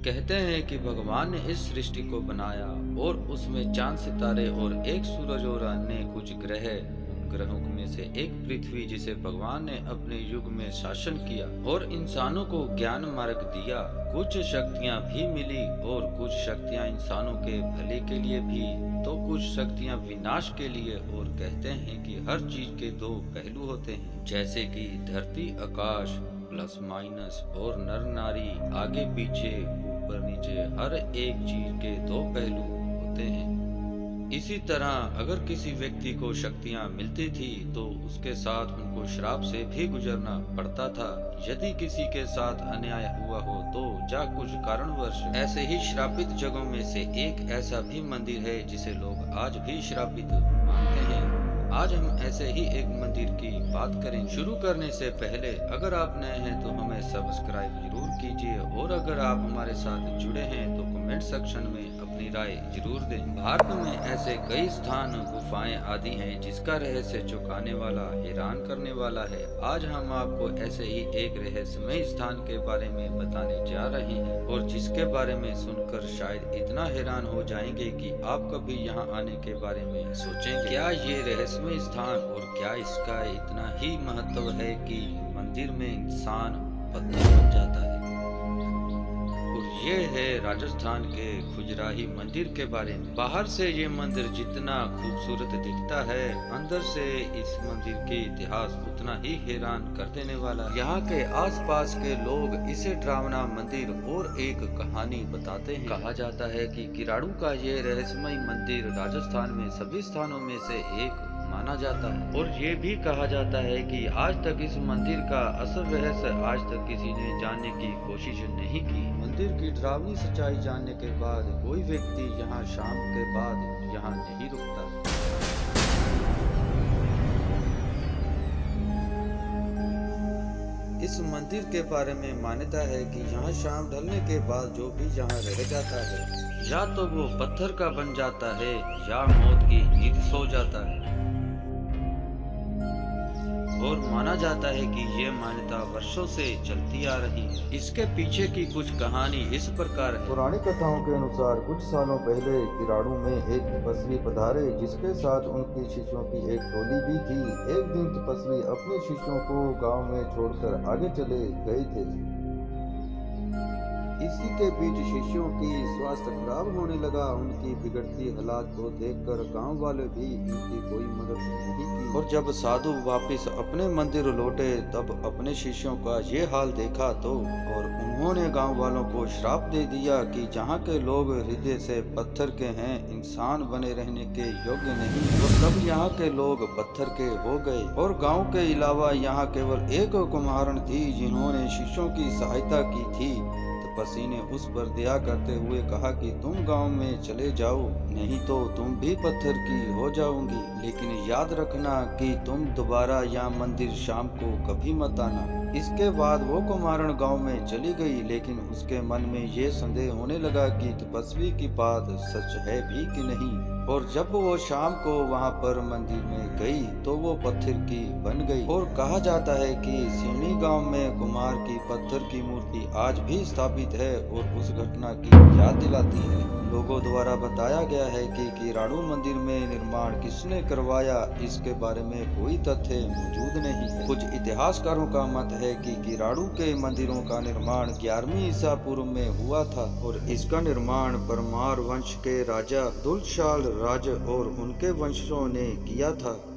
कहते हैं कि भगवान ने इस सृष्टि को बनाया और उसमें चांद सितारे और एक सूरज और अन्य कुछ ग्रह, उन ग्रहों में से एक पृथ्वी जिसे भगवान ने अपने युग में शासन किया और इंसानों को ज्ञान मार्ग दिया। कुछ शक्तियां भी मिली और कुछ शक्तियां इंसानों के भले के लिए भी तो कुछ शक्तियां विनाश के लिए। और कहते हैं कि हर चीज के दो पहलू होते हैं, जैसे कि धरती आकाश प्लस माइनस और नर नारी आगे पीछे ऊपर नीचे, हर एक चीज के दो पहलू होते हैं। इसी तरह अगर किसी व्यक्ति को शक्तियां मिलती थी तो उसके साथ उनको श्राप से भी गुजरना पड़ता था। यदि किसी के साथ अन्याय हुआ हो तो या कुछ कारणवश ऐसे ही श्रापित जगहों में से एक ऐसा भी मंदिर है जिसे लोग आज भी श्रापित मानते हैं। आज हम ऐसे ही एक मंदिर की बात करें। शुरू करने से पहले अगर आप नए हैं तो हमें सब्सक्राइब जरूर कीजिए और अगर आप हमारे साथ जुड़े हैं तो कमेंट सेक्शन में अपनी राय जरूर दें। भारत में ऐसे कई स्थान, गुफाएं आदि हैं जिसका रहस्य चौंकाने वाला, हैरान करने वाला है। आज हम आपको ऐसे ही एक रहस्यमय स्थान के बारे में बताने जा रहे हैं और जिसके बारे में सुनकर शायद इतना हैरान हो जाएंगे कि आप कभी यहाँ आने के बारे में सोचेंगे। क्या ये रहस्यमय स्थान और क्या इसका इतना ही महत्व है कि मंदिर में इंसान पत्थर बन जाता है। और ये है राजस्थान के खजुराही मंदिर के बारे में। बाहर से ये मंदिर जितना खूबसूरत दिखता है, अंदर से इस मंदिर के इतिहास उतना ही हैरान कर देने वाला है। यहाँ के आसपास के लोग इसे डरावना मंदिर और एक कहानी बताते हैं। कहा जाता है कि किराड़ू का ये रहस्यमय मंदिर राजस्थान में सभी स्थानों में से एक माना जाता है और ये भी कहा जाता है कि आज तक इस मंदिर का असल रहस्य आज तक किसी ने जानने की कोशिश नहीं की। मंदिर की डरावनी सच्चाई जानने के बाद कोई व्यक्ति यहाँ शाम के बाद यहाँ नहीं रुकता। इस मंदिर के बारे में मान्यता है कि यहाँ शाम ढलने के बाद जो भी यहाँ रह जाता है या तो वो पत्थर का बन जाता है या मौत की नींद सो जाता है। और माना जाता है कि ये मान्यता वर्षों से चलती आ रही है। इसके पीछे की कुछ कहानी इस प्रकार है। पुरानी कथाओं के अनुसार कुछ सालों पहले किराड़ू में एक तपस्वी पधारे जिसके साथ उनके शिष्यों की एक टोली भी थी। एक दिन तपस्वी अपने शिष्यों को गांव में छोड़कर आगे चले गए थे। इसी के बीच शिष्यों की स्वास्थ्य खराब होने लगा। उनकी बिगड़ती हालात को देखकर गांव वाले भी इनकी कोई मदद नहीं की। और जब साधु वापस अपने मंदिर लौटे तब अपने शिष्यों का ये हाल देखा तो और उन्होंने गांव वालों को श्राप दे दिया कि जहां के लोग हृदय से पत्थर के हैं, इंसान बने रहने के योग्य नहीं। और तब यहाँ के लोग पत्थर के हो गए और गाँव के अलावा यहाँ केवल एक कुम्हारन थी जिन्होंने शिष्यों की सहायता की थी। तपस्वी ने उस पर दया करते हुए कहा कि तुम गांव में चले जाओ, नहीं तो तुम भी पत्थर की हो जाओगी, लेकिन याद रखना कि तुम दोबारा यहाँ मंदिर शाम को कभी मत आना। इसके बाद वो कुम्हारन गांव में चली गई, लेकिन उसके मन में ये संदेह होने लगा कि तपस्वी की बात सच है भी कि नहीं। और जब वो शाम को वहाँ पर मंदिर में गई तो वो पत्थर की बन गई। और कहा जाता है कि सीनी गांव में कुम्हार की पत्थर की मूर्ति आज भी स्थापित है और उस घटना की याद दिलाती है। लोगों द्वारा बताया गया है कि किराड़ू मंदिर में निर्माण किसने करवाया, इसके बारे में कोई तथ्य मौजूद नहीं है। कुछ इतिहासकारों का मत है कि किराड़ू के मंदिरों का निर्माण 11वीं ईसा पूर्व में हुआ था और इसका निर्माण परमार वंश के राजा दुलशाल राज और उनके वंशजों ने किया था।